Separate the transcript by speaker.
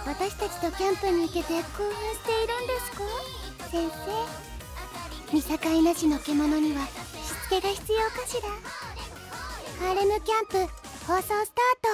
Speaker 1: 私たちとキャンプに行けて興奮しているんですか？先生、見境なしの獣にはしつけが必要かしら。ハーレムキャンプ放送スタート。